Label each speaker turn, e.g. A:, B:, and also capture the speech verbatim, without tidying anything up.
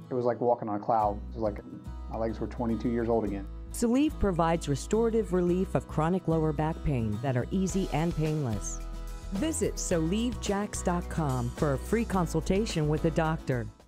A: It was like walking on a cloud. It was like my legs were twenty-two years old again.
B: Soleve provides restorative relief of chronic lower back pain that are easy and painless. Visit Soleve Jax dot com for a free consultation with a doctor.